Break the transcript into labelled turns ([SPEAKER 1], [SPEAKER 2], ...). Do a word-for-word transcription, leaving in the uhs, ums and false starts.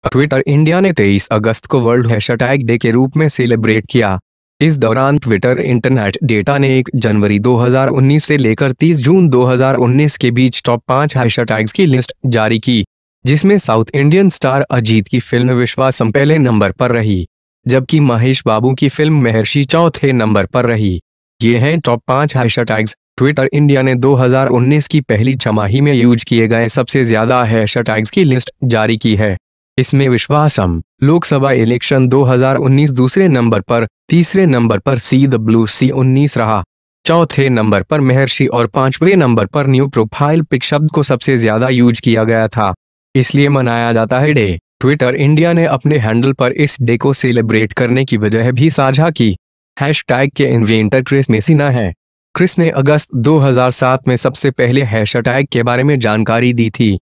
[SPEAKER 1] Twitter India ने तेईस अगस्त को वर्ल्ड हैशटैग डे के रूप में सेलिब्रेट किया। इस दौरान ट्विटर इंटरनेट डेटा ने एक जनवरी दो हज़ार उन्नीस से लेकर तीस जून दो हज़ार उन्नीस के बीच टॉप पाँच हैशटैग्स की लिस्ट जारी की, जिसमें साउथ इंडियन स्टार अजीत की फिल्म विश्वासम पहले नंबर पर रही, जबकि महेश बाबू की फिल्म महर्षि चौथे नंबर पर रही। ये हैं टॉप पाँच हैशटैग्स। ट्विटर इंडिया ने दो हज़ार उन्नीस की पहली छमाही में यूज किए गए सबसे ज्यादा हैशटैग्स की लिस्ट जारी की है। इसमें विश्वासम, लोकसभा इलेक्शन दो हज़ार उन्नीस दूसरे नंबर पर, तीसरे नंबर पर सी डब्ल्यू सी उन्नीस रहा, चौथे नंबर पर महर्षि और पांचवें नंबर पर न्यू प्रोफाइल पिक शब्द को सबसे ज्यादा यूज किया गया था, इसलिए मनाया जाता है डे। ट्विटर इंडिया ने अपने हैंडल पर इस डे को सेलिब्रेट करने की वजह भी साझा की। हैशटैग के इन्वेंटर क्रिस मेसिना है। क्रिस ने अगस्त दो हज़ार सात में सबसे पहले हैशटैग के बारे में जानकारी दी थी।